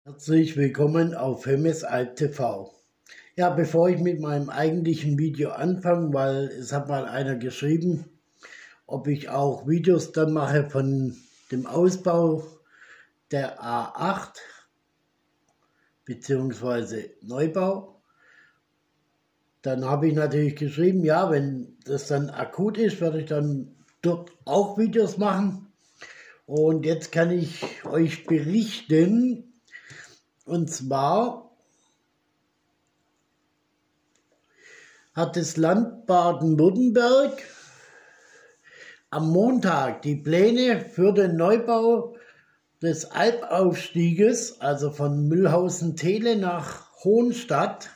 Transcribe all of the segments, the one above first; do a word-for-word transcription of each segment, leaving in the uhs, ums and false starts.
Herzlich willkommen auf Hemmesalt T V. Ja, bevor ich mit meinem eigentlichen Video anfange, weil es hat mal einer geschrieben, ob ich auch Videos dann mache von dem Ausbau der A acht bzw. Neubau. Dann habe ich natürlich geschrieben, ja, wenn das dann akut ist, werde ich dann dort auch Videos machen. Und jetzt kann ich euch berichten, und zwar hat das Land Baden-Württemberg am Montag die Pläne für den Neubau des Albaufstieges, also von Mühlhausen-Tele nach Hohenstadt,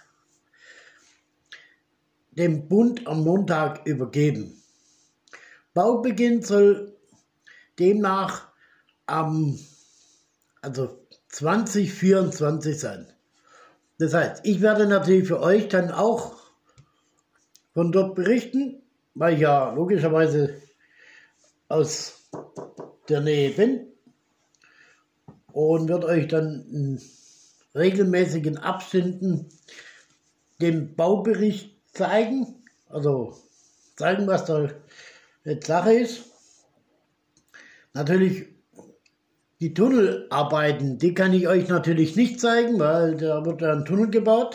dem Bund am Montag übergeben. Baubeginn soll demnach am also zwanzig vierundzwanzig sein. Das heißt, ich werde natürlich für euch dann auch von dort berichten, weil ich ja logischerweise aus der Nähe bin und wird euch dann in regelmäßigen Abständen den Baubericht zeigen, also zeigen, was da jetzt Sache ist. Natürlich die Tunnelarbeiten, die kann ich euch natürlich nicht zeigen, weil da wird ja ein Tunnel gebaut.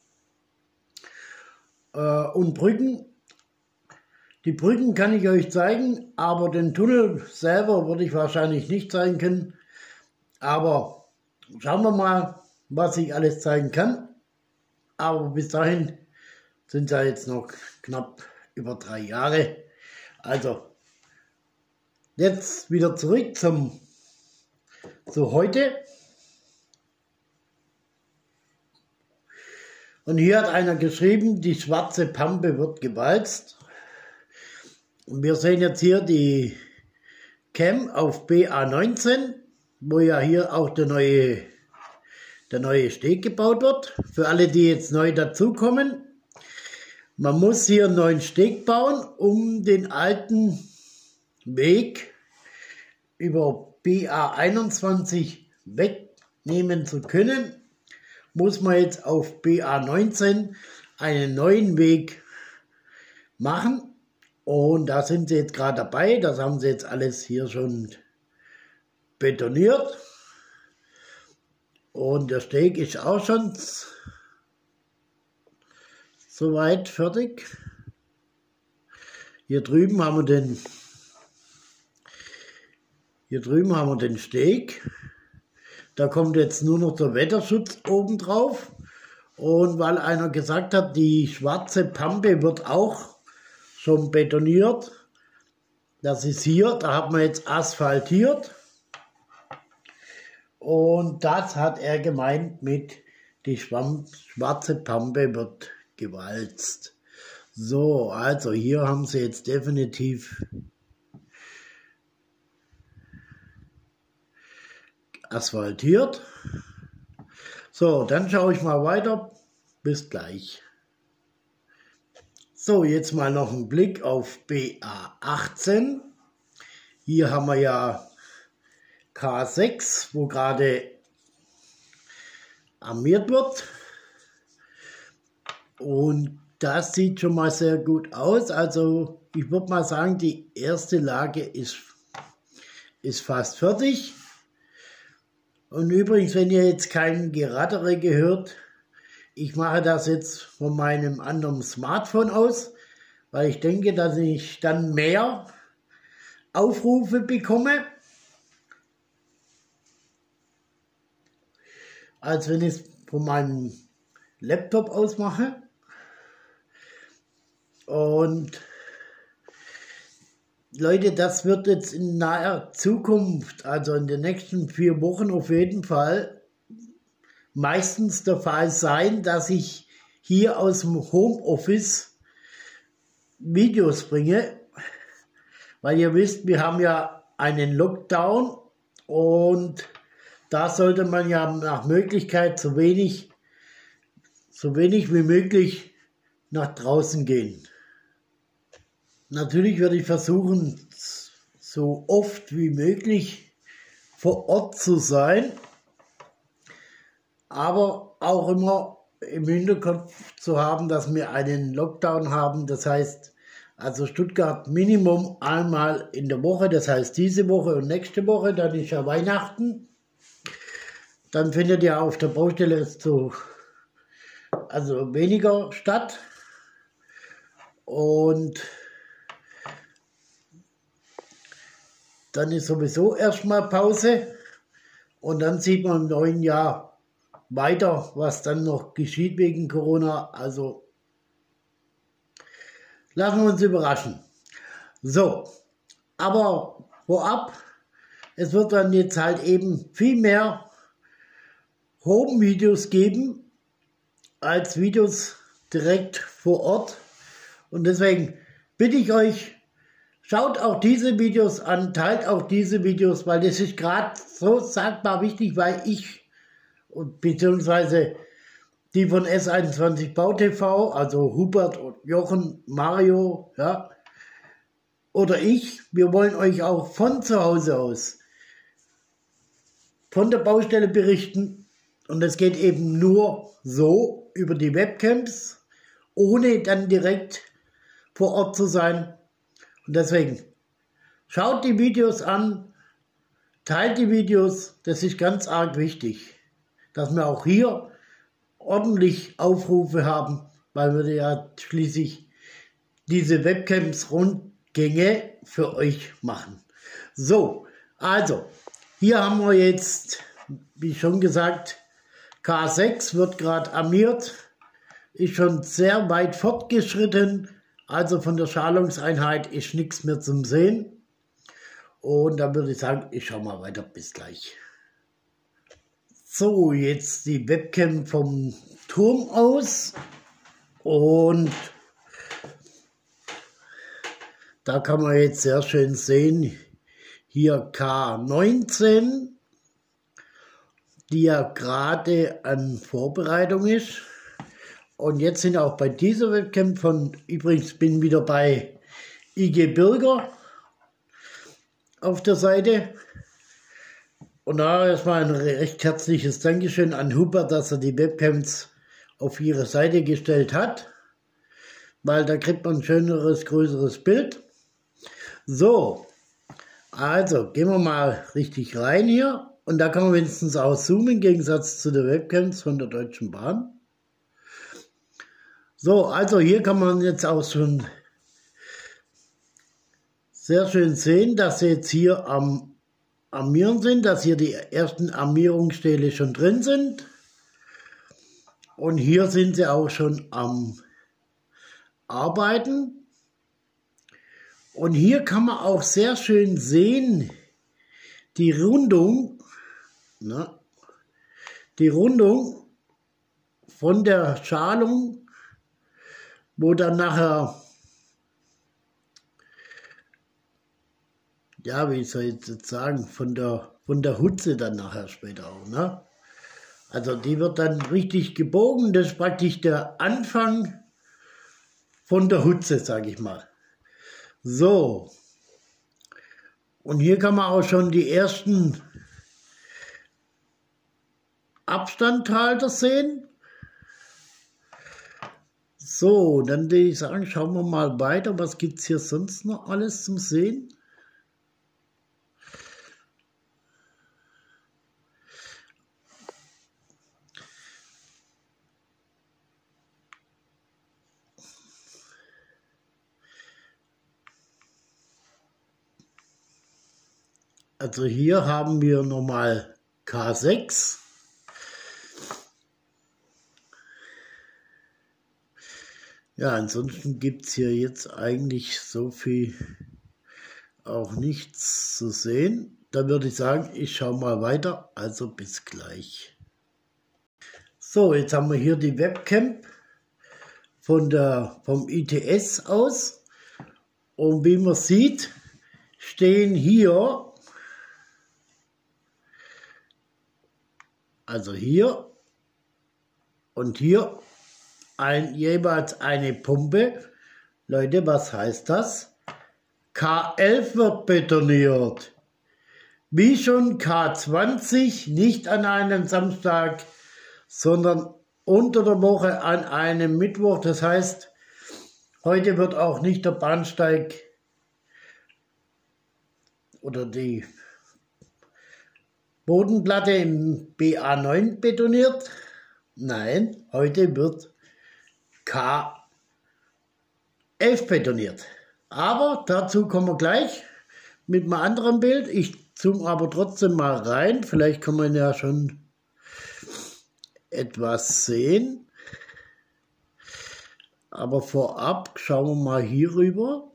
Äh, und Brücken. Die Brücken kann ich euch zeigen, aber den Tunnel selber würde ich wahrscheinlich nicht zeigen können. Aber schauen wir mal, was ich alles zeigen kann. Aber bis dahin sind es ja jetzt noch knapp über drei Jahre. Also, jetzt wieder zurück zum So heute. Und hier hat einer geschrieben, die schwarze Pampe wird gewalzt. Und wir sehen jetzt hier die Cam auf B A neunzehn, wo ja hier auch der neue, der neue Steg gebaut wird. Für alle, die jetzt neu dazukommen. Man muss hier einen neuen Steg bauen, um den alten Weg über B A einundzwanzig wegnehmen zu können, muss man jetzt auf B A neunzehn einen neuen Weg machen. Und da sind sie jetzt gerade dabei. Das haben sie jetzt alles hier schon betoniert. Und der Steg ist auch schon soweit fertig. Hier drüben haben wir den Hier drüben haben wir den Steg. Da kommt jetzt nur noch der Wetterschutz oben drauf. Und weil einer gesagt hat, die schwarze Pampe wird auch schon betoniert. Das ist hier, da hat man jetzt asphaltiert. Und das hat er gemeint mit, die schwarze Pampe wird gewalzt. So, also hier haben sie jetzt definitiv asphaltiert. So, dann schaue ich mal weiter. Bis gleich. So, jetzt mal noch ein Blick auf B A achtzehn. Hier haben wir ja K sechs, wo gerade armiert wird. Und das sieht schon mal sehr gut aus. Also ich würde mal sagen, die erste Lage ist, ist fast fertig. Und übrigens, wenn ihr jetzt kein Gerattere gehört, ich mache das jetzt von meinem anderen Smartphone aus, weil ich denke, dass ich dann mehr Aufrufe bekomme, als wenn ich es von meinem Laptop aus mache. Und Leute, das wird jetzt in naher Zukunft, also in den nächsten vier Wochen auf jeden Fall, meistens der Fall sein, dass ich hier aus dem Homeoffice Videos bringe. Weil ihr wisst, wir haben ja einen Lockdown und da sollte man ja nach Möglichkeit so wenig, so wenig wie möglich nach draußen gehen. Natürlich werde ich versuchen, so oft wie möglich vor Ort zu sein. aber auch immer im Hinterkopf zu haben, dass wir einen Lockdown haben. Das heißt, also Stuttgart Minimum einmal in der Woche, das heißt diese Woche und nächste Woche, dann ist ja Weihnachten. Dann findet ja auf der Baustelle so, also weniger statt. Und dann ist sowieso erstmal Pause. Und dann sieht man im neuen Jahr weiter, was dann noch geschieht wegen Corona. Also lassen wir uns überraschen. So, aber vorab, es wird dann jetzt halt eben viel mehr Home-Videos geben, als Videos direkt vor Ort. Und deswegen bitte ich euch, schaut auch diese Videos an, teilt auch diese Videos, weil das ist gerade so sagbar wichtig, weil ich, und beziehungsweise die von S einundzwanzig Bau T V, also Hubert und Jochen, Mario, ja, oder ich, wir wollen euch auch von zu Hause aus, von der Baustelle berichten. Und es geht eben nur so über die Webcams, ohne dann direkt vor Ort zu sein. Und deswegen, schaut die Videos an, teilt die Videos, das ist ganz arg wichtig, dass wir auch hier ordentlich Aufrufe haben, weil wir ja schließlich diese Webcams-Rundgänge für euch machen. So, also, hier haben wir jetzt, wie schon gesagt, K sechs wird gerade armiert, ist schon sehr weit fortgeschritten, also von der Schalungseinheit ist nichts mehr zum Sehen. Und dann würde ich sagen, ich schaue mal weiter, bis gleich. So, jetzt die Webcam vom Turm aus und da kann man jetzt sehr schön sehen, hier K neunzehn, die ja gerade an Vorbereitung ist. Und jetzt sind auch bei dieser Webcam von, übrigens bin wieder bei I G Bürger auf der Seite. Und da erstmal ein recht herzliches Dankeschön an Hubert, dass er die Webcams auf ihre Seite gestellt hat, weil da kriegt man ein schöneres, größeres Bild. So, also gehen wir mal richtig rein hier. Und da kann man wenigstens auch zoomen, im Gegensatz zu den Webcams von der Deutschen Bahn. So, also hier kann man jetzt auch schon sehr schön sehen, dass sie jetzt hier am Armieren sind, dass hier die ersten Armierungsstähle schon drin sind. Und hier sind sie auch schon am Arbeiten. Und hier kann man auch sehr schön sehen, die Rundung, na, die Rundung von der Schalung, wo dann nachher, ja, wie soll ich jetzt sagen, von der, von der Hutze dann nachher später auch, ne? Also die wird dann richtig gebogen, das ist praktisch der Anfang von der Hutze, sage ich mal. So, und hier kann man auch schon die ersten Abstandhalter sehen. So, dann würde ich sagen, schauen wir mal weiter. Was gibt es hier sonst noch alles zum Sehen? Also hier haben wir nochmal K sechs. Ja, ansonsten gibt es hier jetzt eigentlich so viel auch nichts zu sehen. Da würde ich sagen, ich schaue mal weiter, also bis gleich. So, jetzt haben wir hier die Webcam von der, vom I T S aus. Und wie man sieht, stehen hier, also hier und hier, Ein, jeweils eine Pumpe. Leute, was heißt das? K elf wird betoniert. Wie schon K zwanzig, nicht an einem Samstag, sondern unter der Woche an einem Mittwoch. Das heißt, heute wird auch nicht der Bahnsteig oder die Bodenplatte im B A neun betoniert. Nein, heute wird K elf betoniert. Aber dazu kommen wir gleich mit einem anderen Bild. Ich zoome aber trotzdem mal rein. Vielleicht kann man ja schon etwas sehen. Aber vorab schauen wir mal hier rüber.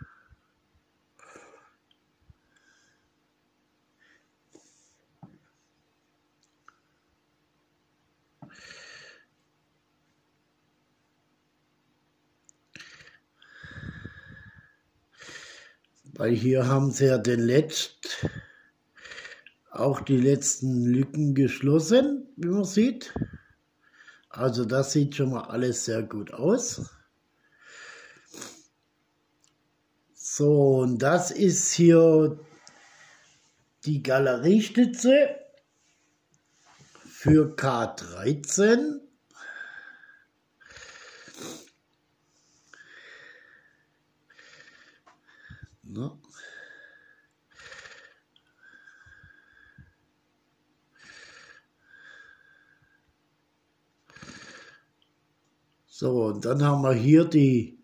Weil hier haben sie ja den letzt, auch die letzten Lücken geschlossen, wie man sieht. Also das sieht schon mal alles sehr gut aus. So, und das ist hier die Galeriestütze für K dreizehn. Ne? So, und dann haben wir hier die,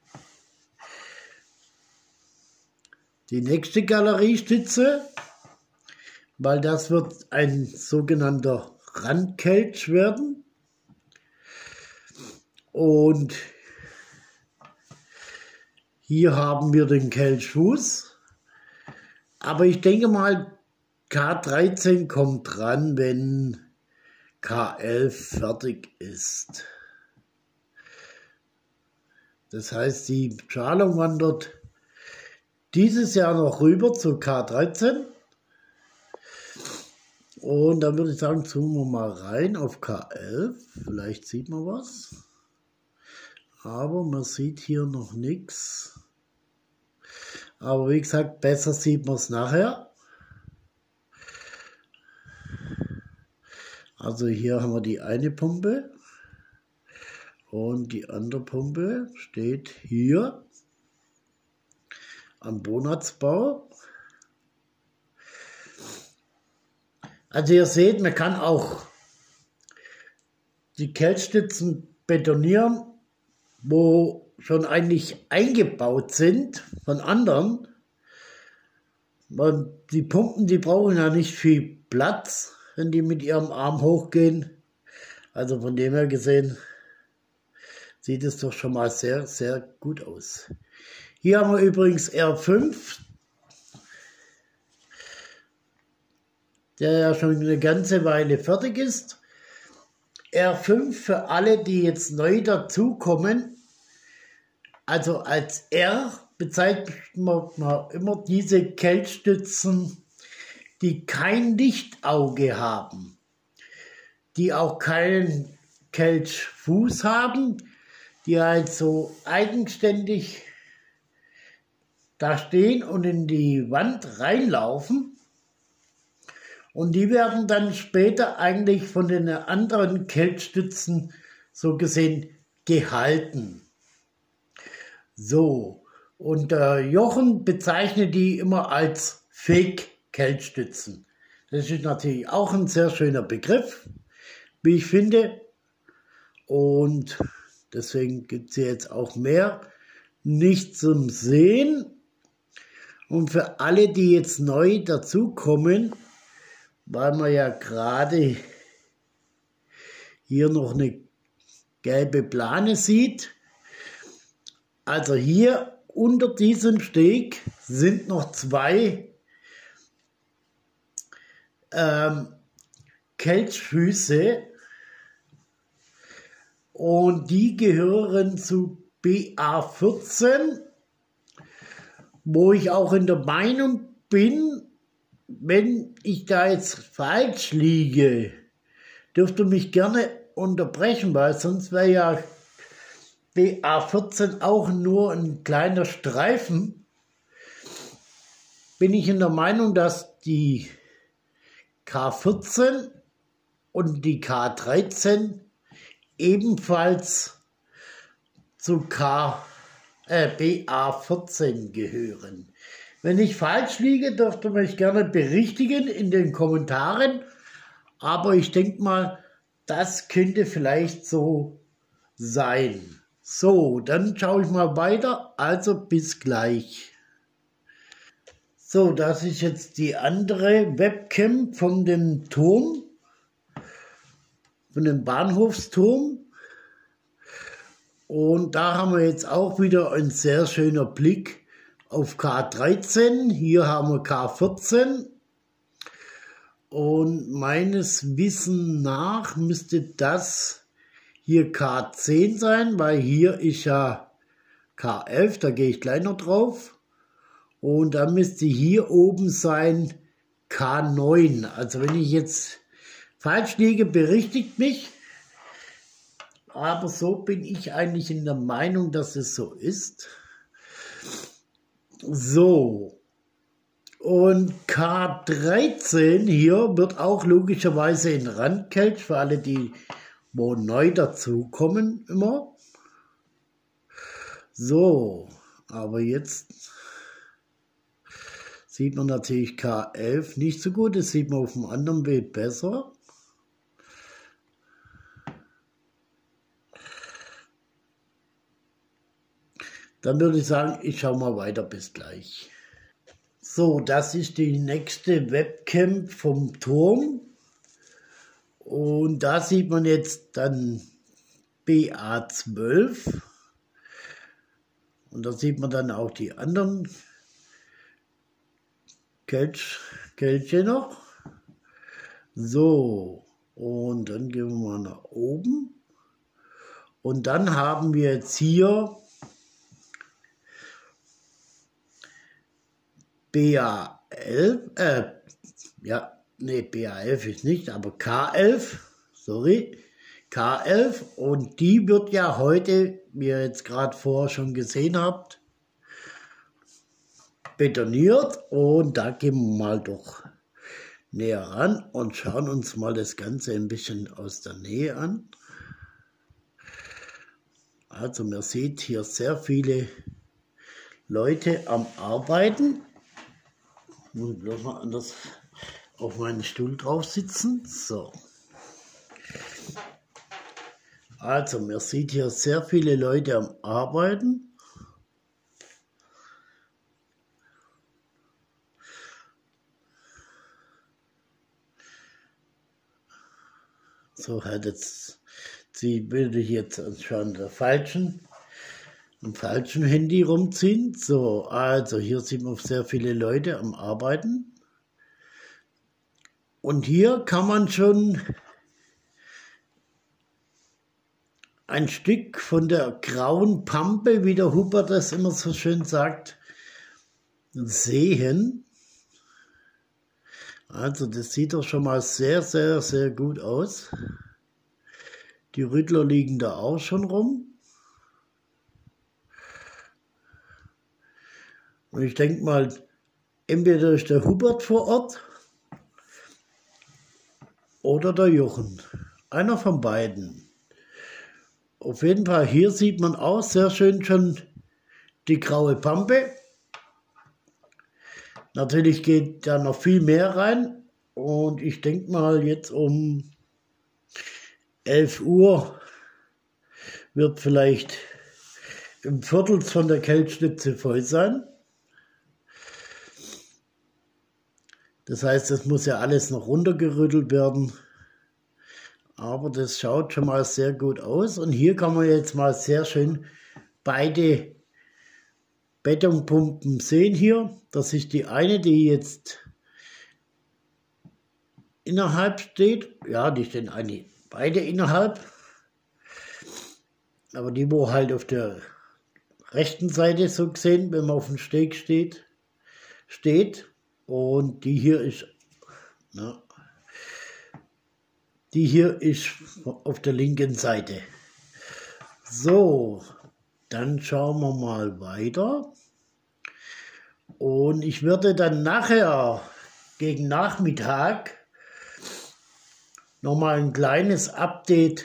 die nächste Galeriestütze, weil das wird ein sogenannter Randkelch werden. Und hier haben wir den Kelchfuß. Aber ich denke mal, K dreizehn kommt dran, wenn K elf fertig ist. Das heißt, die Schalung wandert dieses Jahr noch rüber zu K dreizehn. Und dann würde ich sagen, zoomen wir mal rein auf K elf. Vielleicht sieht man was. Aber man sieht hier noch nichts. Aber wie gesagt, besser sieht man es nachher. Also hier haben wir die eine Pumpe. Und die andere Pumpe steht hier am Bonatzbau. Also ihr seht, man kann auch die Kelchstützen betonieren, wo schon eigentlich eingebaut sind von anderen. Und die Pumpen, die brauchen ja nicht viel Platz, wenn die mit ihrem Arm hochgehen. Also von dem her gesehen sieht es doch schon mal sehr, sehr gut aus. Hier haben wir übrigens R fünf, der ja schon eine ganze Weile fertig ist. R fünf für alle, die jetzt neu dazukommen. Also als R bezeichnet man immer diese Kelchstützen, die kein Lichtauge haben, die auch keinen Kelchfuß haben, die halt so eigenständig da stehen und in die Wand reinlaufen. Und die werden dann später eigentlich von den anderen Kelchstützen so gesehen gehalten. So, und äh, Jochen bezeichnet die immer als Fake-Kelchstützen. Das ist natürlich auch ein sehr schöner Begriff, wie ich finde. Und deswegen gibt es hier jetzt auch mehr nicht zum Sehen. Und für alle, die jetzt neu dazukommen, weil man ja gerade hier noch eine gelbe Plane sieht. Also hier unter diesem Steg sind noch zwei ähm, Kelchfüße und die gehören zu B A vierzehn, wo ich auch in der Meinung bin, wenn ich da jetzt falsch liege, dürft ihr mich gerne unterbrechen, weil sonst wäre ja B A vierzehn auch nur ein kleiner Streifen. Bin ich in der Meinung, dass die K vierzehn und die K dreizehn ebenfalls zu K, äh, B A vierzehn gehören. Wenn ich falsch liege, dürft ihr mich gerne berichtigen in den Kommentaren, aber ich denke mal, das könnte vielleicht so sein. So, dann schaue ich mal weiter, also bis gleich. So, das ist jetzt die andere Webcam von dem Turm, von dem Bahnhofsturm. Und da haben wir jetzt auch wieder ein sehr schöner Blick auf K dreizehn. Hier haben wir K vierzehn. Und meines Wissens nach müsste das hier K zehn sein, weil hier ist ja K elf, da gehe ich gleich noch drauf. Und dann müsste hier oben sein K neun. Also wenn ich jetzt falsch liege, berichtigt mich. Aber so bin ich eigentlich in der Meinung, dass es so ist. So. Und K dreizehn hier wird auch logischerweise in Randkelch, für alle, die wo neu dazukommen immer. So. Aber jetzt sieht man natürlich K elf nicht so gut. Das sieht man auf dem anderen Bild besser. Dann würde ich sagen, ich schaue mal weiter, bis gleich. So, das ist die nächste Webcam vom Turm. Und da sieht man jetzt dann B A zwölf. Und da sieht man dann auch die anderen Kelch, Kelche noch. So, und dann gehen wir mal nach oben. Und dann haben wir jetzt hier B A elf, äh, ja, nee, B A elf ist nicht, aber K elf, sorry, K elf, und die wird ja heute, wie ihr jetzt gerade vorher schon gesehen habt, betoniert, und da gehen wir mal doch näher ran und schauen uns mal das Ganze ein bisschen aus der Nähe an. Also man sieht hier sehr viele Leute am Arbeiten. Ich muss bloß mal anders auf meinen Stuhl drauf sitzen. So. Also man sieht hier sehr viele Leute am Arbeiten. So, hat jetzt sie würde ich jetzt anscheinend der falschen, am falschen Handy rumziehen. So, also hier sieht man sehr viele Leute am Arbeiten. Und hier kann man schon ein Stück von der grauen Pampe, wie der Huber das immer so schön sagt, sehen. Also das sieht doch schon mal sehr, sehr, sehr gut aus. Die Rüttler liegen da auch schon rum. Und ich denke mal, entweder ist der Hubert vor Ort oder der Jochen. Einer von beiden. Auf jeden Fall, hier sieht man auch sehr schön schon die graue Pampe. Natürlich geht da noch viel mehr rein. Und ich denke mal, jetzt um elf Uhr wird vielleicht ein Viertel von der Kelchschnitze voll sein. Das heißt, das muss ja alles noch runtergerüttelt werden. Aber das schaut schon mal sehr gut aus. Und hier kann man jetzt mal sehr schön beide Betonpumpen sehen hier. Das ist die eine, die jetzt innerhalb steht. Ja, die stehen eine, beide innerhalb. Aber die, wo halt auf der rechten Seite so gesehen, wenn man auf dem Steg steht, steht. Und die hier ist, na, die hier ist auf der linken Seite. So, dann schauen wir mal weiter. Und ich würde dann nachher gegen Nachmittag nochmal ein kleines Update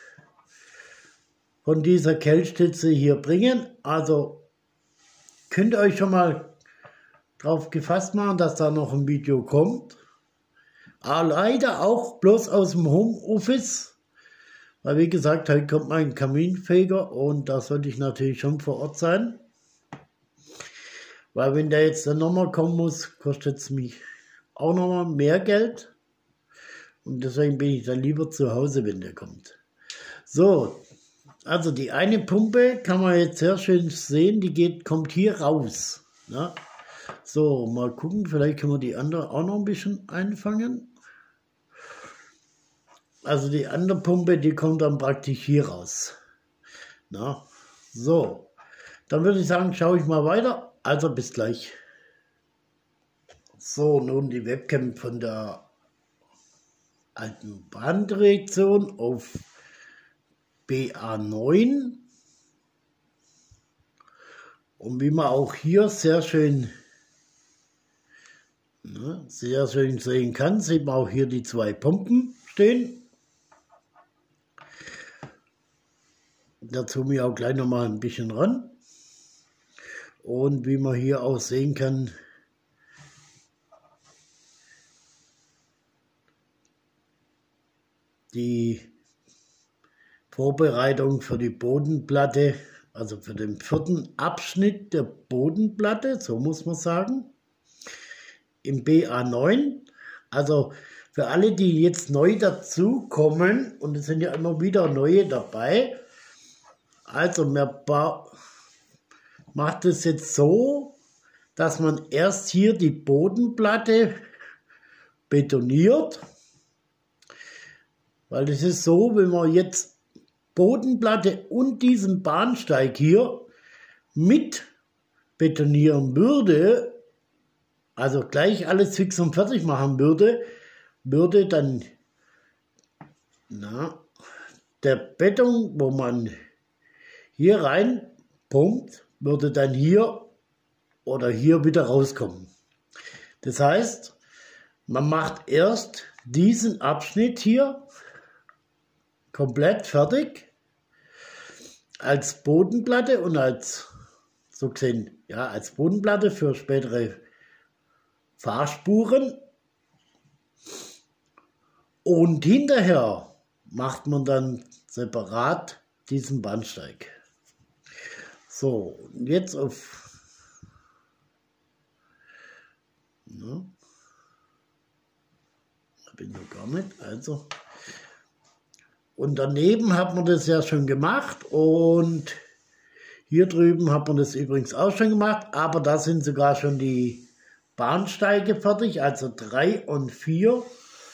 von dieser Kelchstütze hier bringen. Also könnt ihr euch schon mal drauf gefasst machen, dass da noch ein Video kommt. Aber leider auch bloß aus dem Homeoffice, weil wie gesagt, heute kommt mein Kaminfeger und da sollte ich natürlich schon vor Ort sein. Weil wenn der jetzt dann nochmal kommen muss, kostet es mich auch nochmal mehr Geld. Und deswegen bin ich dann lieber zu Hause, wenn der kommt. So, also die eine Pumpe kann man jetzt sehr schön sehen, die geht, kommt hier raus. Ja. So, mal gucken, vielleicht können wir die andere auch noch ein bisschen einfangen. Also die andere Pumpe, die kommt dann praktisch hier raus. Na, so, dann würde ich sagen, schaue ich mal weiter. Also bis gleich. So, nun die Webcam von der alten Bahndirektion auf B A neun. Und wie man auch hier sehr schön, ne, sehr schön sehen kann, sieht man auch hier die zwei Pumpen stehen. Dazu mir auch gleich noch mal ein bisschen ran. Und wie man hier auch sehen kann, die Vorbereitung für die Bodenplatte, also für den vierten Abschnitt der Bodenplatte, so muss man sagen, im B A neun. Also für alle, die jetzt neu dazukommen, und es sind ja immer wieder neue dabei, also man macht es jetzt so, dass man erst hier die Bodenplatte betoniert, weil es ist so, wenn man jetzt Bodenplatte und diesen Bahnsteig hier mit betonieren würde, also gleich alles fix und fertig machen würde, würde dann na, der Beton, wo man hier rein pumpt, würde dann hier oder hier wieder rauskommen. Das heißt, man macht erst diesen Abschnitt hier komplett fertig als Bodenplatte und als, so gesehen, ja, als Bodenplatte für spätere Fahrspuren. Und hinterher macht man dann separat diesen Bahnsteig. So, jetzt auf, ne, da bin ich noch gar nicht, also, und daneben hat man das ja schon gemacht und hier drüben hat man das übrigens auch schon gemacht, aber da sind sogar schon die Bahnsteige fertig, also drei und vier.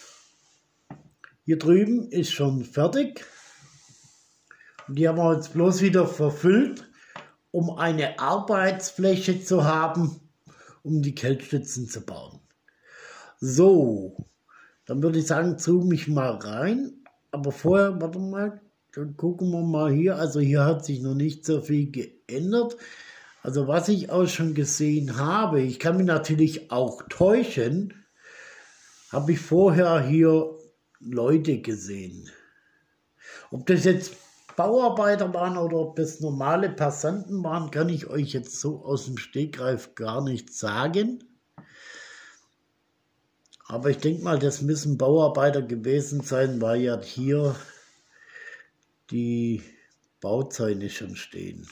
Hier drüben ist schon fertig und die haben wir jetzt bloß wieder verfüllt, um eine Arbeitsfläche zu haben, um die Kelchstützen zu bauen. So, dann würde ich sagen, zoome ich mal rein. Aber vorher, warte mal, dann gucken wir mal hier. Also hier hat sich noch nicht so viel geändert. Also was ich auch schon gesehen habe, ich kann mich natürlich auch täuschen, habe ich vorher hier Leute gesehen. Ob das jetzt Bauarbeiter waren oder ob das normale Passanten waren, kann ich euch jetzt so aus dem Stegreif gar nicht sagen. Aber ich denke mal, das müssen Bauarbeiter gewesen sein, weil ja hier die Bauzäune schon stehen.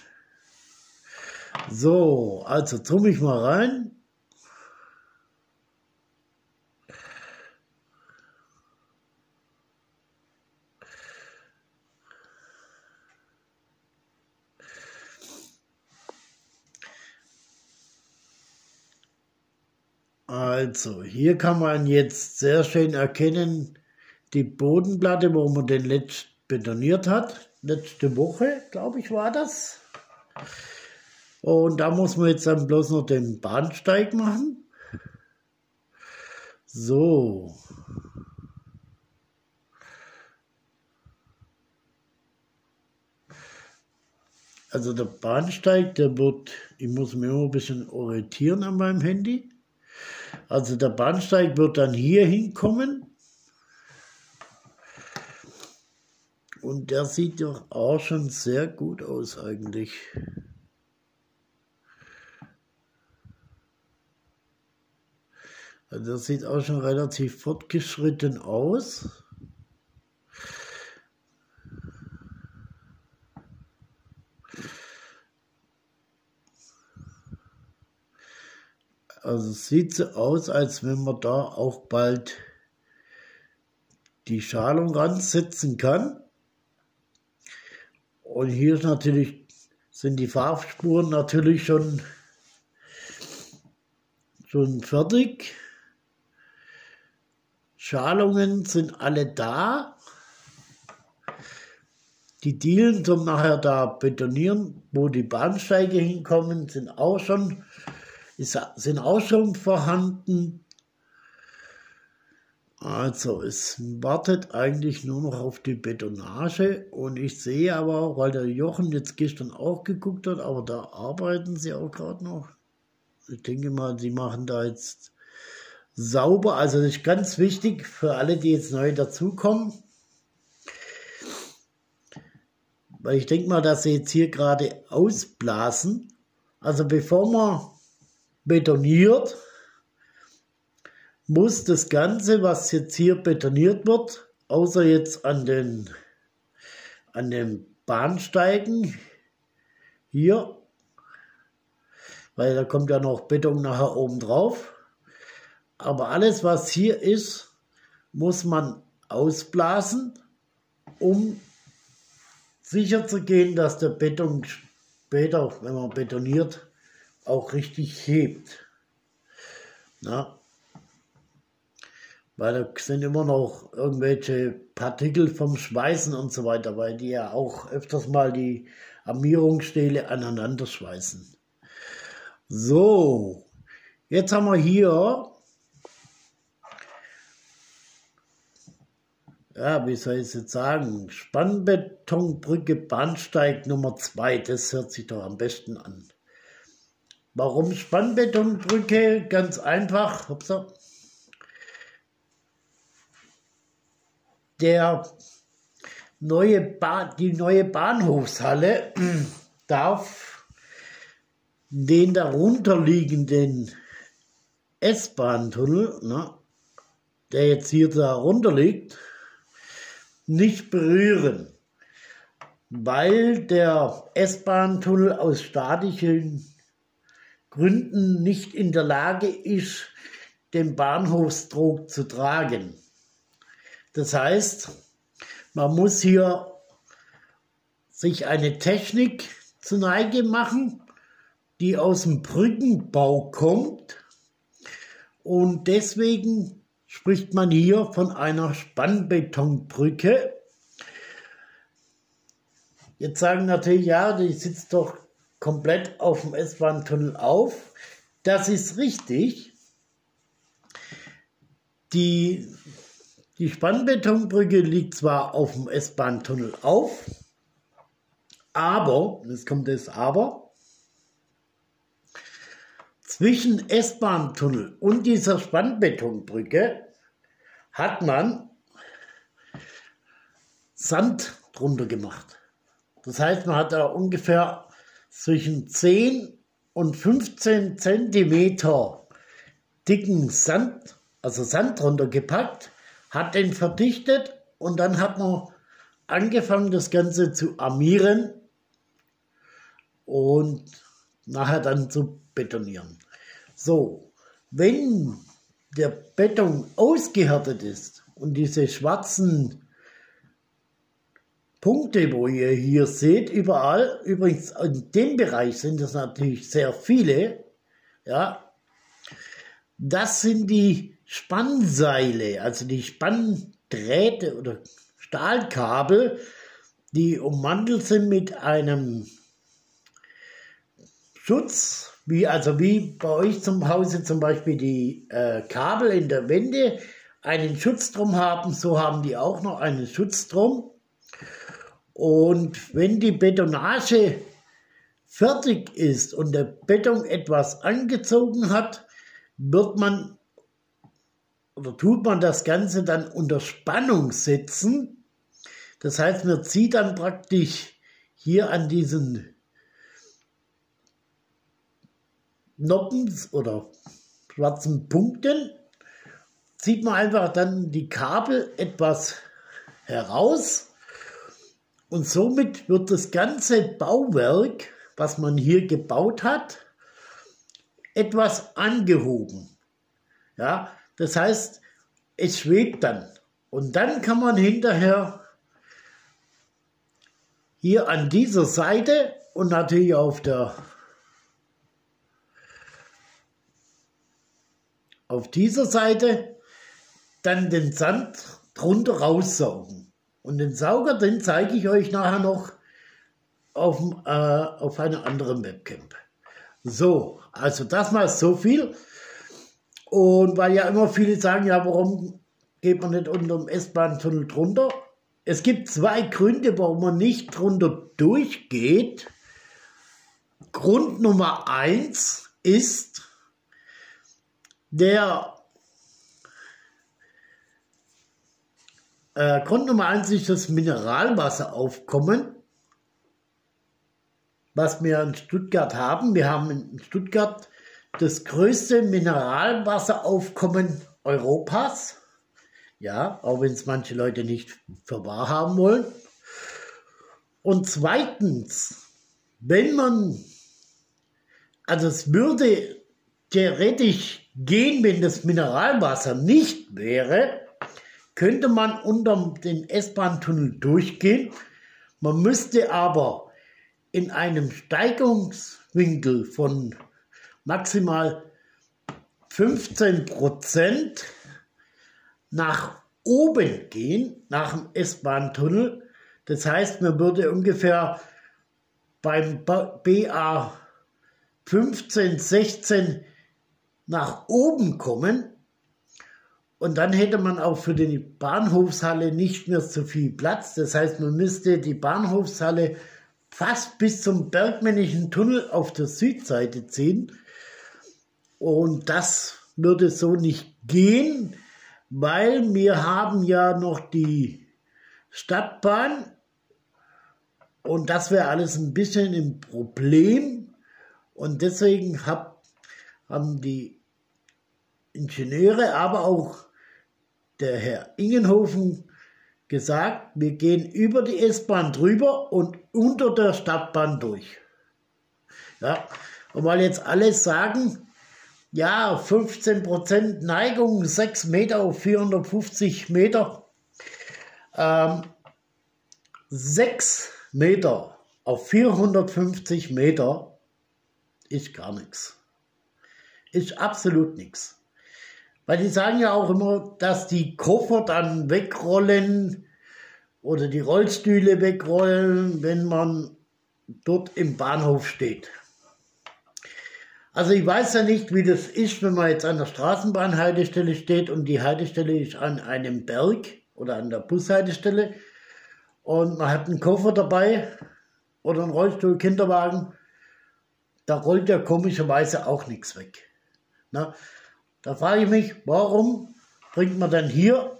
So, also zoome ich mal rein. Also, hier kann man jetzt sehr schön erkennen, die Bodenplatte, wo man den letzt betoniert hat. Letzte Woche, glaube ich, war das. Und da muss man jetzt dann bloß noch den Bahnsteig machen. So. Also der Bahnsteig, der wird, ich muss mich immer ein bisschen orientieren an meinem Handy. Also der Bahnsteig wird dann hier hinkommen. Und der sieht doch auch schon sehr gut aus eigentlich. Also das sieht auch schon relativ fortgeschritten aus. Also es sieht so aus, als wenn man da auch bald die Schalung ransetzen kann. Und hier ist natürlich, sind die Farbspuren natürlich schon, schon fertig. Schalungen sind alle da. Die Dielen zum nachher da betonieren, wo die Bahnsteige hinkommen, sind auch schon, ist, sind auch schon vorhanden. Also es wartet eigentlich nur noch auf die Betonage und ich sehe aber auch, weil der Jochen jetzt gestern auch geguckt hat, aber da arbeiten sie auch gerade noch. Ich denke mal, sie machen da jetzt sauber, also das ist ganz wichtig für alle, die jetzt neu dazukommen. Weil ich denke mal, dass sie jetzt hier gerade ausblasen. Also bevor man betoniert, muss das Ganze, was jetzt hier betoniert wird, außer jetzt an den, an den Bahnsteigen, hier, weil da kommt ja noch Beton nachher oben drauf, aber alles, was hier ist, muss man ausblasen, um sicher zu gehen, dass der Beton später, wenn man betoniert, auch richtig hebt. Na? Weil da sind immer noch irgendwelche Partikel vom Schweißen und so weiter, weil die ja auch öfters mal die Armierungsstähle aneinander schweißen. So, jetzt haben wir hier, ja, wie soll ich es jetzt sagen, Spannbetonbrücke Bahnsteig Nummer zwei, das hört sich doch am besten an. Warum Spannbetonbrücke? Ganz einfach, hoppsa. Der neue ba die neue Bahnhofshalle darf den darunter liegenden S-Bahn-Tunnel, ne, der jetzt hier darunter liegt, nicht berühren, weil der S-Bahn-Tunnel aus statischen Gründen nicht in der Lage ist, den Bahnhofsdruck zu tragen. Das heißt, man muss hier sich eine Technik zuneigen machen, die aus dem Brückenbau kommt. Und deswegen spricht man hier von einer Spannbetonbrücke. Jetzt sagen natürlich, ja, die sitzt doch komplett auf dem S-Bahn-Tunnel auf. Das ist richtig. Die Die Spannbetonbrücke liegt zwar auf dem S-Bahn-Tunnel auf, aber, jetzt kommt das Aber, zwischen S-Bahn-Tunnel und dieser Spannbetonbrücke hat man Sand drunter gemacht. Das heißt, man hat da ungefähr zwischen zehn und fünfzehn Zentimeter dicken Sand, also Sand drunter gepackt, hat den verdichtet und dann hat man angefangen, das Ganze zu armieren und nachher dann zu betonieren. So, wenn der Beton ausgehärtet ist und diese schwarzen Punkte, wo ihr hier seht, überall, übrigens in dem Bereich sind es natürlich sehr viele, ja, das sind die Spannseile, also die Spanndrähte oder Stahlkabel, die ummantelt sind mit einem Schutz, wie, also wie bei euch zum Hause zum Beispiel die äh, Kabel in der Wände einen Schutz drum haben, so haben die auch noch einen Schutz drum. Und wenn die Betonage fertig ist und der Beton etwas angezogen hat, wird man oder tut man das Ganze dann unter Spannung setzen. Das heißt, man zieht dann praktisch hier an diesen Noppen oder schwarzen Punkten, zieht man einfach dann die Kabel etwas heraus und somit wird das ganze Bauwerk, was man hier gebaut hat, etwas angehoben. Ja, das heißt, es schwebt dann. Und dann kann man hinterher hier an dieser Seite und natürlich auf der auf dieser Seite dann den Sand drunter raussaugen. Und den Sauger, den zeige ich euch nachher noch auf, äh, auf einer anderen Webcam. So, also das mal so viel. Und weil ja immer viele sagen, ja, warum geht man nicht unter dem S-Bahn-Tunnel drunter? Es gibt zwei Gründe, warum man nicht drunter durchgeht. Grund Nummer eins ist, der äh, Grund Nummer eins ist das Mineralwasseraufkommen, was wir in Stuttgart haben. Wir haben in Stuttgart das größte Mineralwasseraufkommen Europas. Ja, auch wenn es manche Leute nicht für wahr haben wollen. Und zweitens, wenn man, also es würde theoretisch gehen, wenn das Mineralwasser nicht wäre, könnte man unter den S-Bahn-Tunnel durchgehen. Man müsste aber in einem Steigungswinkel von maximal fünfzehn Prozent nach oben gehen, nach dem S-Bahn-Tunnel. Das heißt, man würde ungefähr beim B A fünfzehn, sechzehn nach oben kommen. Und dann hätte man auch für die Bahnhofshalle nicht mehr so viel Platz. Das heißt, man müsste die Bahnhofshalle fast bis zum Bergmännischen Tunnel auf der Südseite ziehen. Und das würde so nicht gehen, weil wir haben ja noch die Stadtbahn und das wäre alles ein bisschen ein Problem. Und deswegen hab, haben die Ingenieure, aber auch der Herr Ingenhofen gesagt, wir gehen über die S-Bahn drüber und unter der Stadtbahn durch. Ja, und weil jetzt alle sagen, ja, fünfzehn Prozent Neigung, sechs Meter auf vierhundertfünfzig Meter, ähm, sechs Meter auf vierhundertfünfzig Meter ist gar nichts. Ist absolut nichts. Weil die sagen ja auch immer, dass die Koffer dann wegrollen oder die Rollstühle wegrollen, wenn man dort im Bahnhof steht. Also ich weiß ja nicht, wie das ist, wenn man jetzt an der Straßenbahnhaltestelle steht und die Haltestelle ist an einem Berg oder an der Bushaltestelle und man hat einen Koffer dabei oder einen Rollstuhl, Kinderwagen, da rollt ja komischerweise auch nichts weg. Na, da frage ich mich, warum bringt man dann hier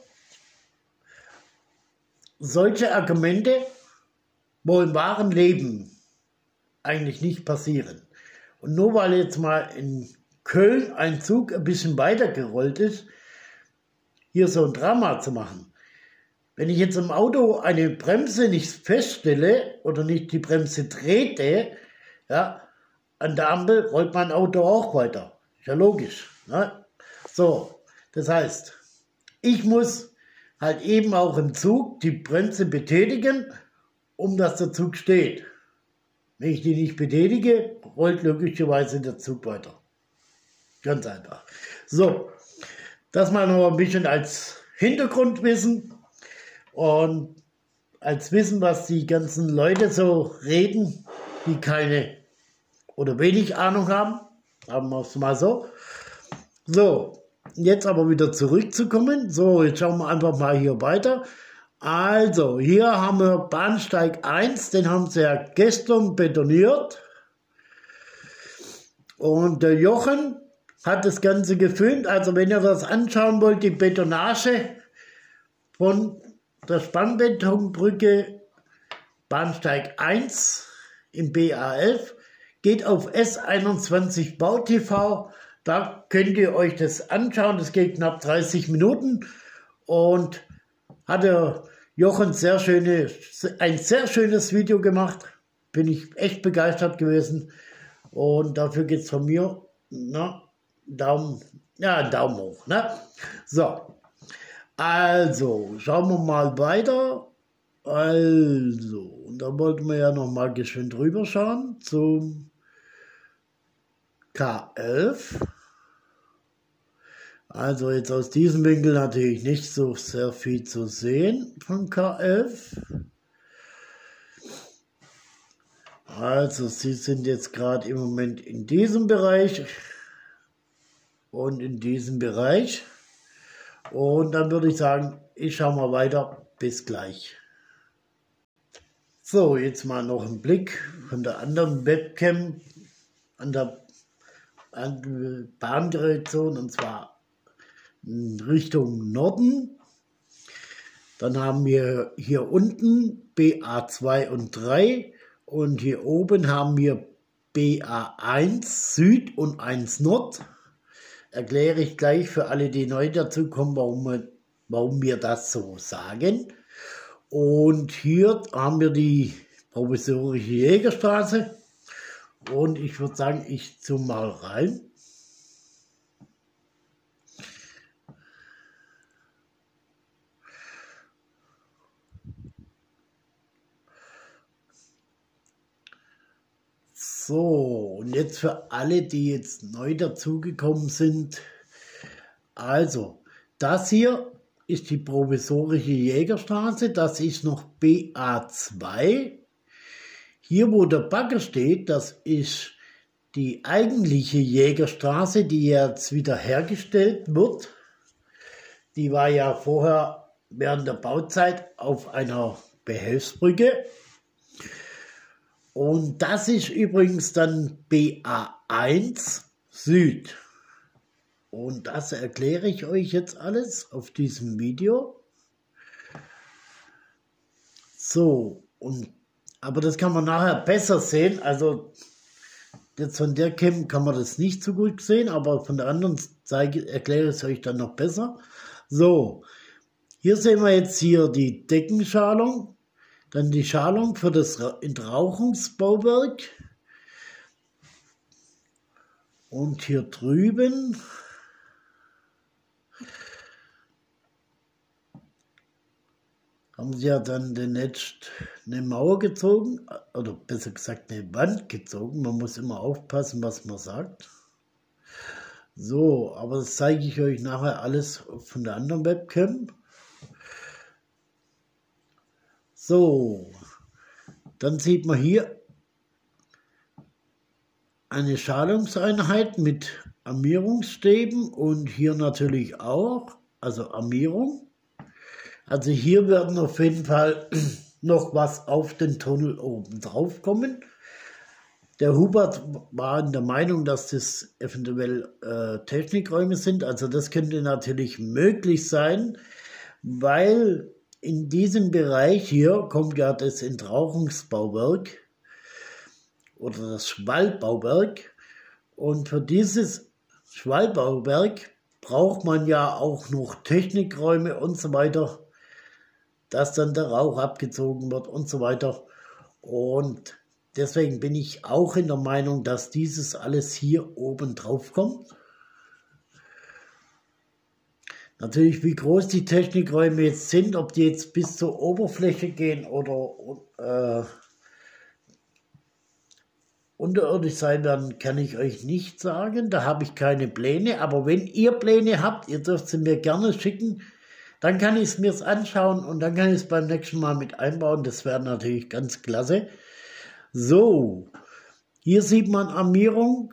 solche Argumente, wo im wahren Leben eigentlich nicht passieren. Und nur weil jetzt mal in Köln ein Zug ein bisschen weiter gerollt ist, hier so ein Drama zu machen. Wenn ich jetzt im Auto eine Bremse nicht feststelle oder nicht die Bremse trete, ja, an der Ampel rollt mein Auto auch weiter. Ist ja logisch. Ne? So, das heißt, ich muss halt eben auch im Zug die Bremse betätigen, um dass der Zug steht. Wenn ich die nicht betätige, rollt logischerweise der Zug weiter. Ganz einfach. So, das mal noch ein bisschen als Hintergrundwissen und als Wissen, was die ganzen Leute so reden, die keine oder wenig Ahnung haben. Sagen wir es mal so. So, jetzt aber wieder zurückzukommen. So, jetzt schauen wir einfach mal hier weiter. Also, hier haben wir Bahnsteig eins, den haben sie ja gestern betoniert. Und der Jochen hat das Ganze gefilmt. Also, wenn ihr das anschauen wollt, die Betonage von der Spannbetonbrücke Bahnsteig eins im B A elf. Geht auf S einundzwanzig Bau T V. Da könnt ihr euch das anschauen. Das geht knapp dreißig Minuten. Und hat der Jochen sehr schöne, ein sehr schönes Video gemacht. Bin ich echt begeistert gewesen. Und dafür geht es von mir, na, Daumen, ja, Daumen hoch. Ne? So, also, schauen wir mal weiter. Also, und da wollten wir ja noch mal geschwind drüber schauen zum K elf. Also jetzt aus diesem Winkel natürlich nicht so sehr viel zu sehen von K elf. Also sie sind jetzt gerade im Moment in diesem Bereich und in diesem Bereich. Und dann würde ich sagen, ich schaue mal weiter. Bis gleich. So, jetzt mal noch ein Blick von der anderen Webcam an der, an der Bahndirektion, und zwar in Richtung Norden. Dann haben wir hier unten B A zwei und drei und hier oben haben wir B A eins Süd und eins Nord. Erkläre ich gleich für alle, die neu dazukommen, warum wir, warum wir das so sagen. Und hier haben wir die provisorische Jägerstraße. Und ich würde sagen, ich zoome mal rein. So, und jetzt für alle, die jetzt neu dazugekommen sind. Also, das hier ist die provisorische Jägerstraße, das ist noch B A zwei. Hier, wo der Bagger steht, das ist die eigentliche Jägerstraße, die jetzt wieder hergestellt wird. Die war ja vorher während der Bauzeit auf einer Behelfsbrücke. Und das ist übrigens dann B A eins Süd. Und das erkläre ich euch jetzt alles auf diesem Video. So, und, aber das kann man nachher besser sehen. Also jetzt von der Cam kann man das nicht so gut sehen, aber von der anderen Seite erkläre ich es euch dann noch besser. So, hier sehen wir jetzt hier die Deckenschalung. Dann die Schalung für das Entrauchungsbauwerk. Und hier drüben haben sie ja dann demnächst eine Mauer gezogen, oder besser gesagt eine Wand gezogen. Man muss immer aufpassen, was man sagt. So, aber das zeige ich euch nachher alles von der anderen Webcam. So, dann sieht man hier eine Schalungseinheit mit Armierungsstäben und hier natürlich auch, also Armierung. Also hier werden auf jeden Fall noch was auf den Tunnel oben drauf kommen. Der Hubert war in der Meinung, dass das eventuell äh, Technikräume sind. Also das könnte natürlich möglich sein, weil in diesem Bereich hier kommt ja das Entrauchungsbauwerk oder das Schwallbauwerk. Und für dieses Schwallbauwerk braucht man ja auch noch Technikräume und so weiter, dass dann der Rauch abgezogen wird und so weiter. Und deswegen bin ich auch in der Meinung, dass dieses alles hier oben drauf kommt. Natürlich, wie groß die Technikräume jetzt sind, ob die jetzt bis zur Oberfläche gehen oder äh, unterirdisch sein werden, kann ich euch nicht sagen. Da habe ich keine Pläne. Aber wenn ihr Pläne habt, ihr dürft sie mir gerne schicken. Dann kann ich es mir anschauen und dann kann ich es beim nächsten Mal mit einbauen. Das wäre natürlich ganz klasse. So, hier sieht man Armierung.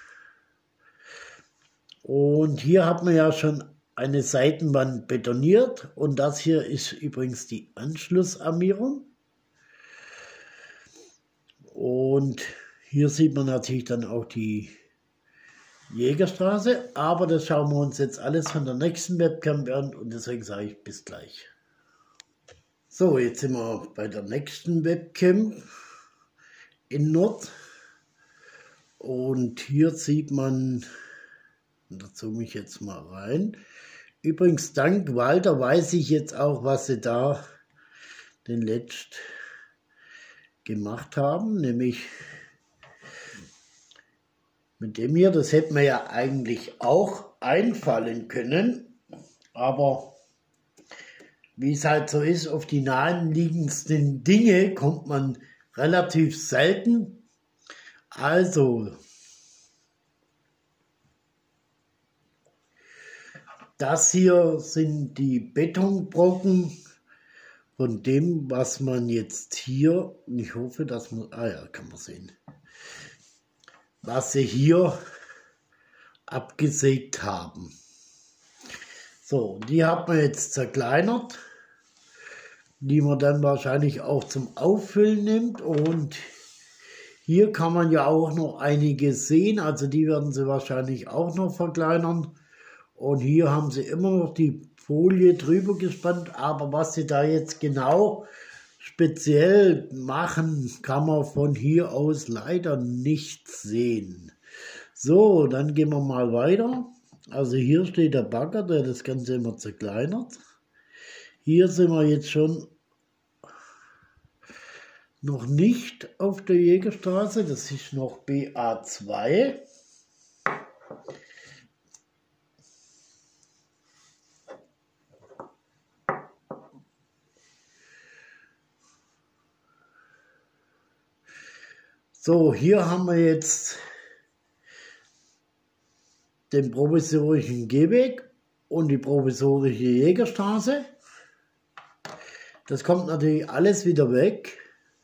Und hier hat man ja schon eine Seitenwand betoniert. Und das hier ist übrigens die Anschlussarmierung. Und hier sieht man natürlich dann auch die Jägerstraße, aber das schauen wir uns jetzt alles von der nächsten Webcam an und deswegen sage ich bis gleich. So, jetzt sind wir bei der nächsten Webcam in Nord. Und hier sieht man, da zoome ich jetzt mal rein. Übrigens, dank Walter weiß ich jetzt auch, was sie da den letzt gemacht haben, nämlich mit dem hier, das hätte mir ja eigentlich auch einfallen können, aber wie es halt so ist, auf die naheliegendsten Dinge kommt man relativ selten. Also, das hier sind die Betonbrocken von dem, was man jetzt hier, und ich hoffe, dass man, ah ja, kann man sehen, was sie hier abgesägt haben. So, die hat man jetzt zerkleinert, die man dann wahrscheinlich auch zum Auffüllen nimmt, und hier kann man ja auch noch einige sehen, also die werden sie wahrscheinlich auch noch verkleinern. Und hier haben sie immer noch die Folie drüber gespannt, aber was sie da jetzt genau speziell machen, kann man von hier aus leider nicht sehen. So, dann gehen wir mal weiter. Also hier steht der Bagger, der das Ganze immer zerkleinert. Hier sind wir jetzt schon noch nicht auf der Jägerstraße, das ist noch B A zwei. So, hier haben wir jetzt den provisorischen Gehweg und die provisorische Jägerstraße. Das kommt natürlich alles wieder weg,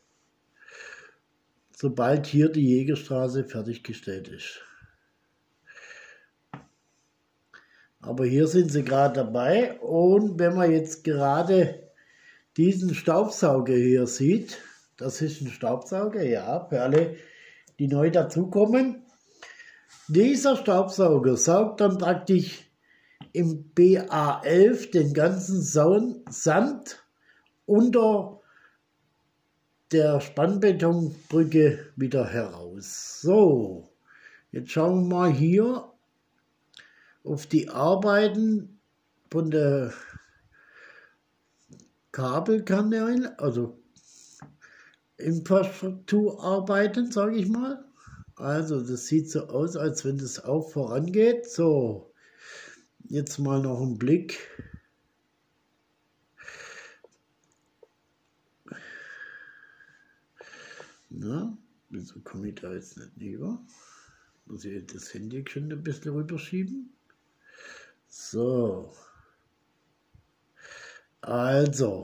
sobald hier die Jägerstraße fertiggestellt ist. Aber hier sind sie gerade dabei, und wenn man jetzt gerade diesen Staubsauger hier sieht, das ist ein Staubsauger, ja, für alle, die neu dazukommen. Dieser Staubsauger saugt dann praktisch im B A elf den ganzen Sand unter der Spannbetonbrücke wieder heraus. So, jetzt schauen wir mal hier auf die Arbeiten von der Kabelkanal, also Infrastrukturarbeiten, sage ich mal. Also das sieht so aus, als wenn das auch vorangeht. So, jetzt mal noch ein Blick. Na, wieso komme ich da jetzt nicht lieber? Muss ich das Handy schon ein bisschen rüberschieben? So. Also.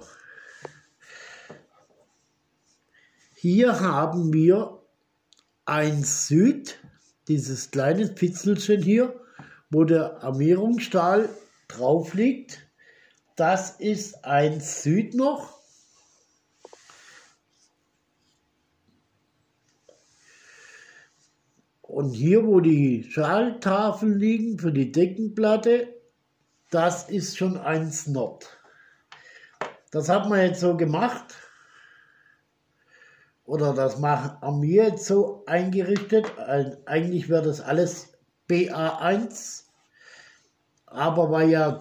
Hier haben wir ein Süd, dieses kleine Pitzelchen hier, wo der Armierungsstahl drauf liegt. Das ist ein Süd noch. Und hier, wo die Stahltafeln liegen für die Deckenplatte, das ist schon eins Nord. Das hat man jetzt so gemacht. Oder das haben wir jetzt so eingerichtet. Eigentlich wäre das alles B A eins. Aber weil ja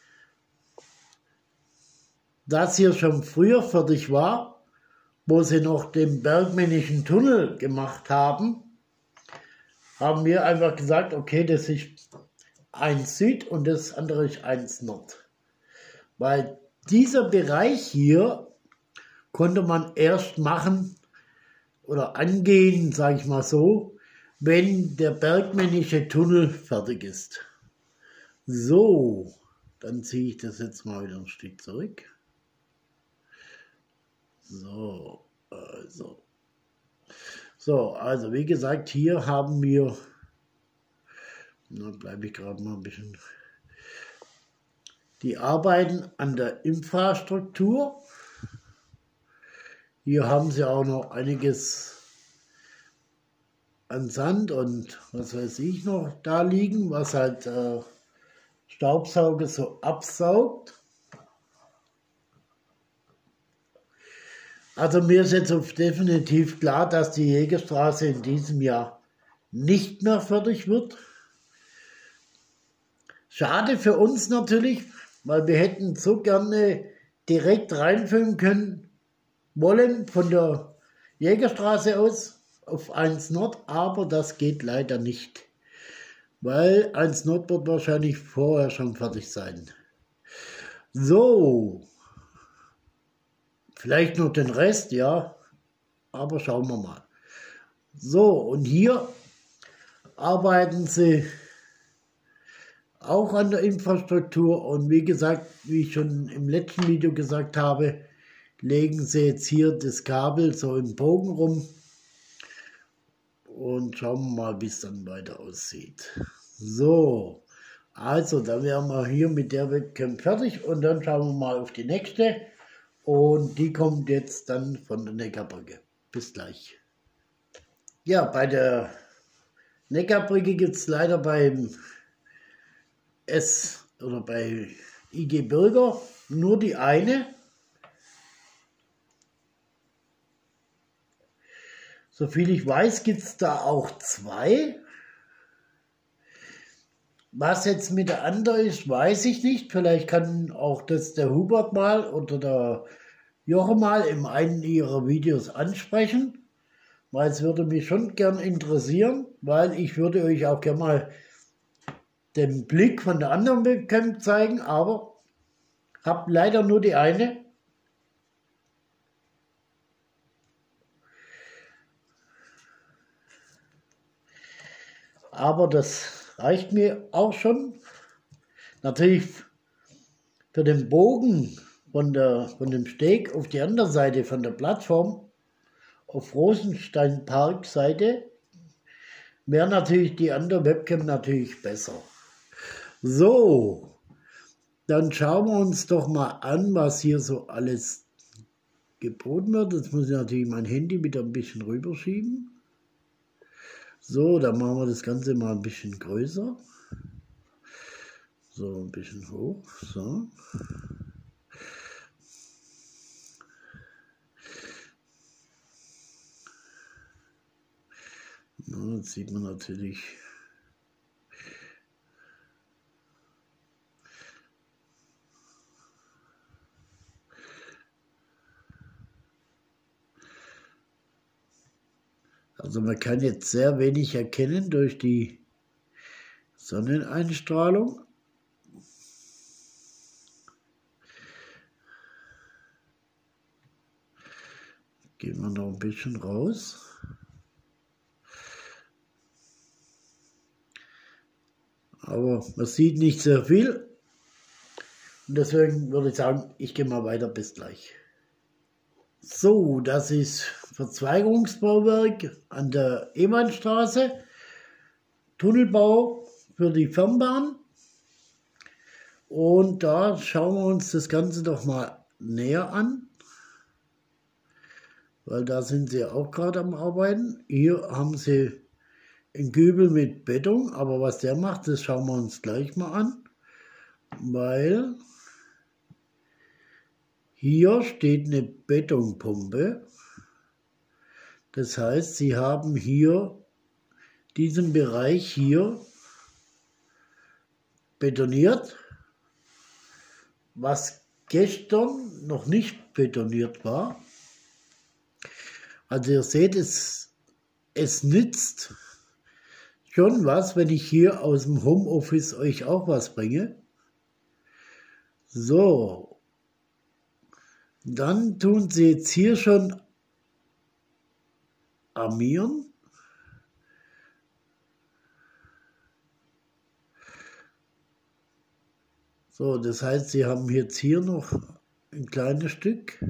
das hier schon früher fertig war, wo sie noch den bergmännischen Tunnel gemacht haben, haben wir einfach gesagt, okay, das ist eins Süd und das andere ist eins Nord. Weil dieser Bereich hier konnte man erst machen, oder angehen, sage ich mal so, wenn der bergmännische Tunnel fertig ist. So, dann ziehe ich das jetzt mal wieder ein Stück zurück. So, also. So, also wie gesagt, hier haben wir, da bleibe ich gerade mal ein bisschen, die Arbeiten an der Infrastruktur. Hier haben sie auch noch einiges an Sand und was weiß ich noch da liegen, was halt äh, Staubsauger so absaugt. Also mir ist jetzt auf definitiv klar, dass die Jägerstraße in diesem Jahr nicht mehr fertig wird. Schade für uns natürlich, weil wir hätten so gerne direkt reinfilmen können wollen von der Jägerstraße aus auf eins Nord, aber das geht leider nicht, weil eins Nord wird wahrscheinlich vorher schon fertig sein. So, vielleicht noch den Rest, ja, aber schauen wir mal. So, und hier arbeiten sie auch an der Infrastruktur und wie gesagt, wie ich schon im letzten Video gesagt habe, legen sie jetzt hier das Kabel so im Bogen rum und schauen wir mal, wie es dann weiter aussieht. So, also dann wären wir hier mit der Webcam fertig und dann schauen wir mal auf die nächste und die kommt jetzt dann von der Neckarbrücke. Bis gleich. Ja, bei der Neckarbrücke gibt es leider beim S oder bei I G Bürger nur die eine. Soviel ich weiß, gibt es da auch zwei. Was jetzt mit der anderen ist, weiß ich nicht. Vielleicht kann auch das der Hubert mal oder der Jochen mal in einem ihrer Videos ansprechen. Weil es würde mich schon gern interessieren, weil ich würde euch auch gerne mal den Blick von der anderen Webcam zeigen, aber habe leider nur die eine. Aber das reicht mir auch schon. Natürlich für den Bogen von, der, von dem Steg auf die andere Seite von der Plattform, auf Rosensteinpark-Seite, wäre natürlich die andere Webcam natürlich besser. So, dann schauen wir uns doch mal an, was hier so alles geboten wird. Jetzt muss ich natürlich mein Handy wieder ein bisschen rüberschieben. So, dann machen wir das Ganze mal ein bisschen größer. So, ein bisschen hoch. So. Ja, jetzt sieht man natürlich. Also man kann jetzt sehr wenig erkennen durch die Sonneneinstrahlung. Gehen wir noch ein bisschen raus. Aber man sieht nicht sehr viel. Und deswegen würde ich sagen, ich gehe mal weiter, bis gleich. So, das ist Verzweigungsbauwerk an der Emannstraße, Tunnelbau für die Fernbahn. Und da schauen wir uns das Ganze doch mal näher an, weil da sind sie auch gerade am Arbeiten. Hier haben sie einen Kübel mit Beton, aber was der macht, das schauen wir uns gleich mal an, weil hier steht eine Betonpumpe. Das heißt, sie haben hier diesen Bereich hier betoniert, was gestern noch nicht betoniert war. Also ihr seht, es, es nützt schon was, wenn ich hier aus dem Homeoffice euch auch was bringe. So. Dann tun sie jetzt hier schon armieren. So, das heißt, sie haben jetzt hier noch ein kleines Stück.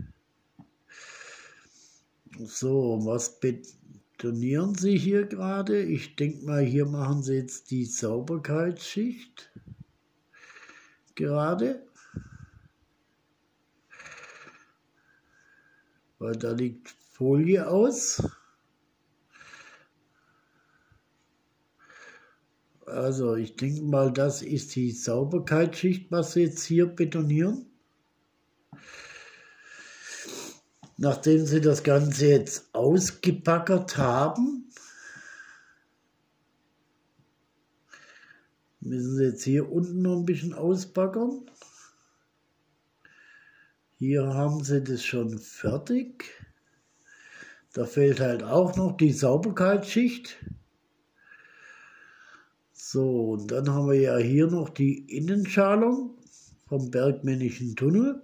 So, was betonieren sie hier gerade? Ich denke mal, hier machen sie jetzt die Sauberkeitsschicht gerade. Weil da liegt Folie aus. Also ich denke mal, das ist die Sauberkeitsschicht, was sie jetzt hier betonieren. Nachdem sie das Ganze jetzt ausgebaggert haben, müssen sie jetzt hier unten noch ein bisschen ausbaggern. Hier haben sie das schon fertig. Da fehlt halt auch noch die Sauberkeitsschicht. So, und dann haben wir ja hier noch die Innenschalung vom Bergmännischen Tunnel.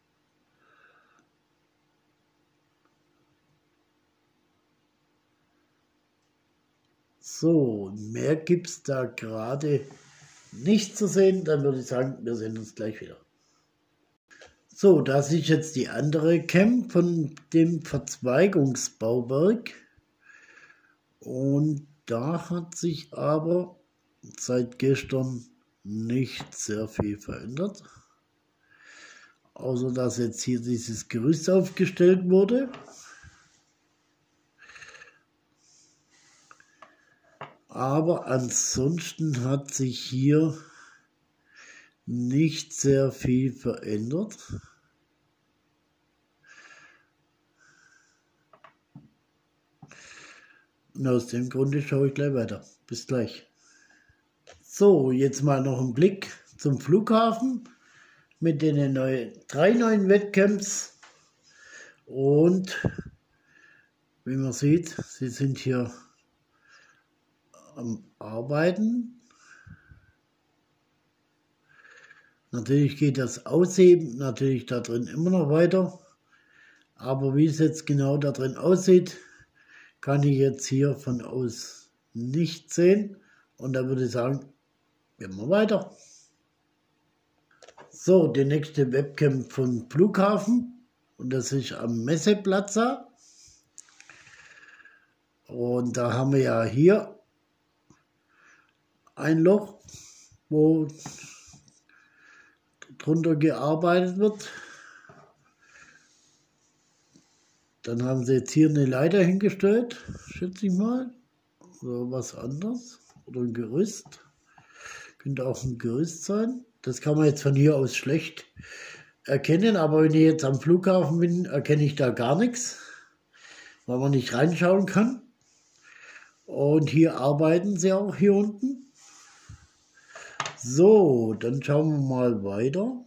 So, mehr gibt es da gerade nicht zu sehen. Dann würde ich sagen, wir sehen uns gleich wieder. So, das ist jetzt die andere Cam von dem Verzweigungsbauwerk. Und da hat sich aber seit gestern nicht sehr viel verändert. Außer dass jetzt hier dieses Gerüst aufgestellt wurde. Aber ansonsten hat sich hier nicht sehr viel verändert. Und aus dem Grunde schaue ich gleich weiter. Bis gleich. So, jetzt mal noch ein Blick zum Flughafen mit den neuen, drei neuen Wettcamps. Und wie man sieht, sie sind hier am Arbeiten. Natürlich geht das Ausheben natürlich da drin immer noch weiter. Aber wie es jetzt genau da drin aussieht, kann ich jetzt hier von aus nicht sehen. Und da würde ich sagen, gehen wir weiter. So, die nächste Webcam vom Flughafen. Und das ist am Messeplatz. Und da haben wir ja hier ein Loch, wo drunter gearbeitet wird. Dann haben sie jetzt hier eine Leiter hingestellt, schätze ich mal. Oder was anderes. Oder ein Gerüst. Könnte auch ein Gerüst sein. Das kann man jetzt von hier aus schlecht erkennen. Aber wenn ich jetzt am Flughafen bin, erkenne ich da gar nichts. Weil man nicht reinschauen kann. Und hier arbeiten sie auch hier unten. So, dann schauen wir mal weiter.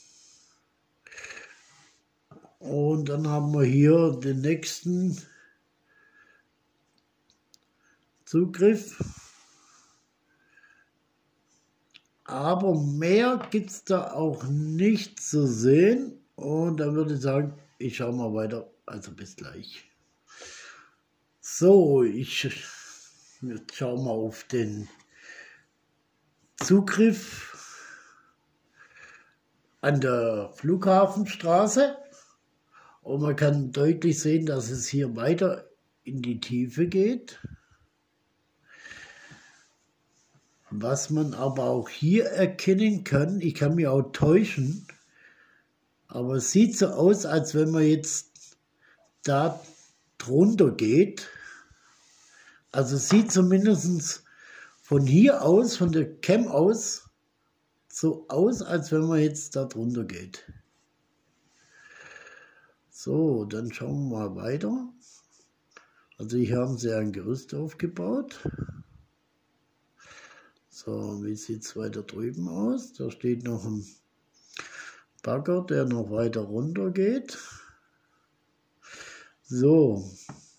Und dann haben wir hier den nächsten Zugriff. Aber mehr gibt es da auch nicht zu sehen. Und dann würde ich sagen, ich schaue mal weiter. Also bis gleich. So, ich schaue mal auf den Zugriff an der Flughafenstraße. Und man kann deutlich sehen, dass es hier weiter in die Tiefe geht. Was man aber auch hier erkennen kann, ich kann mich auch täuschen, aber es sieht so aus, als wenn man jetzt da drunter geht. Also es sieht zumindest von hier aus, von der Cam aus, so aus, als wenn man jetzt da drunter geht. So, dann schauen wir mal weiter. Also hier haben sie ein Gerüst aufgebaut. So, wie sieht es weiter drüben aus? Da steht noch ein Bagger, der noch weiter runter geht. So.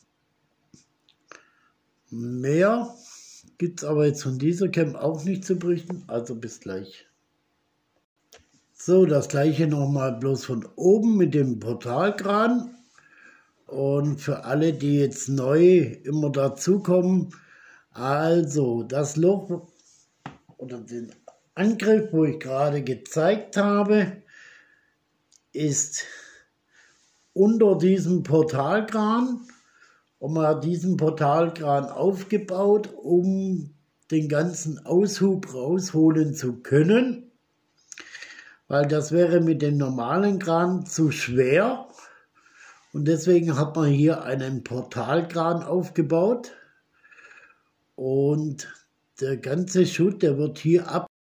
Mehr gibt es aber jetzt von dieser Cam auch nicht zu berichten, also bis gleich. So, das gleiche nochmal bloß von oben mit dem Portalkran. Und für alle, die jetzt neu immer dazukommen, also das Loch oder den Angriff, wo ich gerade gezeigt habe, ist unter diesem Portalkran. Und man hat diesen Portalkran aufgebaut, um den ganzen Aushub rausholen zu können. Weil das wäre mit dem normalen Kran zu schwer. Und deswegen hat man hier einen Portalkran aufgebaut. Und der ganze Schutt, der wird hier ab